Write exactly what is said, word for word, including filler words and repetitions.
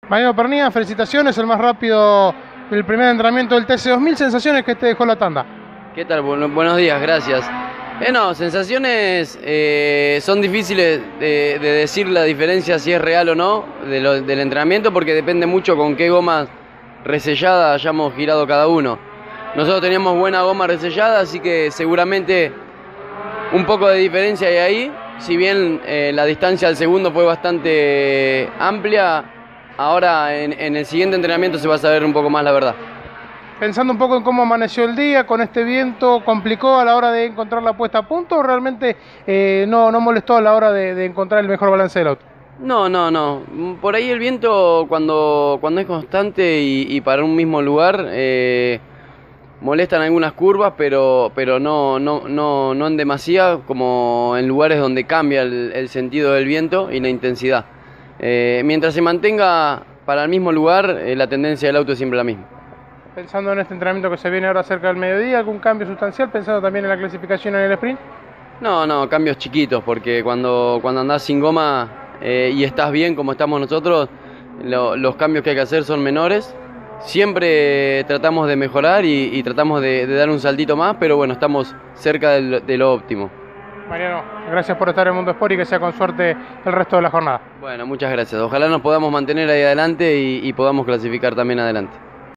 Mariano Pernía, felicitaciones, el más rápido del primer entrenamiento del T C dos mil. Sensaciones que te dejó la tanda. ¿Qué tal? Bueno, buenos días, gracias. Eh, no, sensaciones eh, son difíciles de, de decir la diferencia si es real o no de lo, del entrenamiento, porque depende mucho con qué gomas reselladas hayamos girado cada uno. Nosotros teníamos buena goma resellada, así que seguramente un poco de diferencia hay ahí. Si bien eh, la distancia al segundo fue bastante amplia, ahora en, en el siguiente entrenamiento se va a saber un poco más la verdad. Pensando un poco en cómo amaneció el día, con este viento, ¿complicó a la hora de encontrar la puesta a punto o realmente eh, no, no molestó a la hora de, de encontrar el mejor balance del auto? No, no, no. Por ahí el viento cuando, cuando es constante y, y para un mismo lugar eh, molestan algunas curvas, pero, pero no, no, no, no en demasía, como en lugares donde cambia el, el sentido del viento y la intensidad. Eh, mientras se mantenga para el mismo lugar, eh, la tendencia del auto es siempre la misma. Pensando en este entrenamiento que se viene ahora cerca del mediodía, ¿algún cambio sustancial? Pensando también en la clasificación en el sprint. No, no, cambios chiquitos, porque cuando, cuando andás sin goma eh, y estás bien como estamos nosotros, lo, los cambios que hay que hacer son menores. Siempre tratamos de mejorar y, y tratamos de, de dar un saltito más, pero bueno, estamos cerca de, de lo óptimo. Mariano, gracias por estar en Mundo Sport y que sea con suerte el resto de la jornada. Bueno, muchas gracias. Ojalá nos podamos mantener ahí adelante y, y podamos clasificar también adelante.